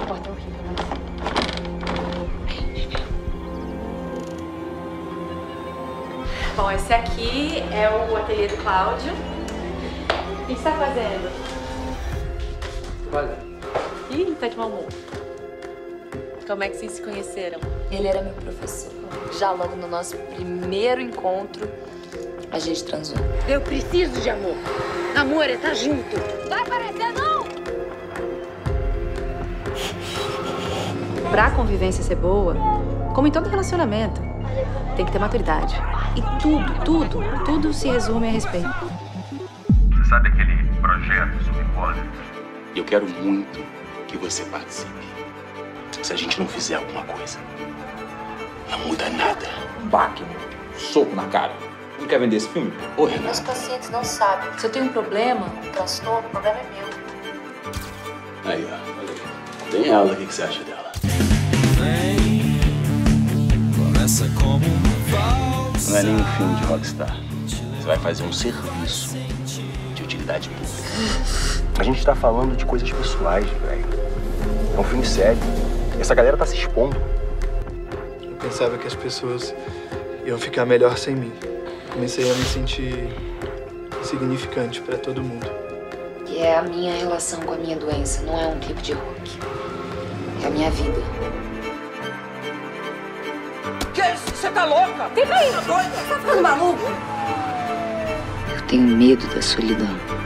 porta é horrível, né? Bom, esse aqui é o ateliê do Cláudio. O que você tá fazendo? Olha. Ih, tá de mau humor. Como é que vocês se conheceram? Ele era meu professor. Já logo no nosso primeiro encontro, a gente transou. Eu preciso de amor. Amor é estar junto. Vai aparecer, não! Pra convivência ser boa, como em todo relacionamento, tem que ter maturidade. E tudo se resume a respeito. Você sabe aquele projeto sobre hipóteses? Eu quero muito que você participe. Se a gente não fizer alguma coisa, não muda nada. Baque, soco na cara. Não quer vender esse filme? Ô, Renato. Os pacientes não sabem. Se eu tenho um problema, um transtorno, o problema é meu. Aí, ó. Tem ela, o que você acha dela? Não é nenhum filme de rockstar. Você vai fazer um serviço de utilidade pública. A gente tá falando de coisas pessoais, velho. É um filme sério. Essa galera tá se expondo. Eu pensava que as pessoas iam ficar melhor sem mim. Comecei a me sentir insignificante pra todo mundo. E é a minha relação com a minha doença, não é um clipe de rock. É a minha vida. Que isso? Você tá louca? Fica aí! Tá doida? Tá ficando maluco? Eu tenho medo da solidão.